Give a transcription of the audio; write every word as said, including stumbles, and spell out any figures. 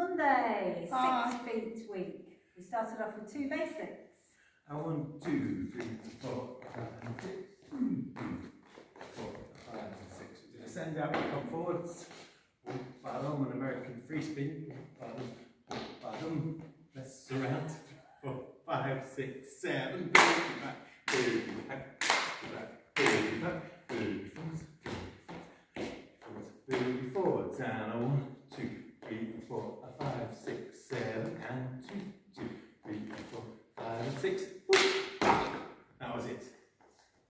Monday, Hi. six feet week. We started off with two basics. I one, two, three, four, five, and six. Two, four, five, and six. We just send out, back and forwards. Bottom, an American free spin. Bottom, bottom. Let's surround. Four, five, six, seven. Back, baby, back, back, baby, back, baby, forwards, forwards, baby, forwards. And a one, two, three, four, five, six, seven, and two, two, three, four, five, and six. That was it.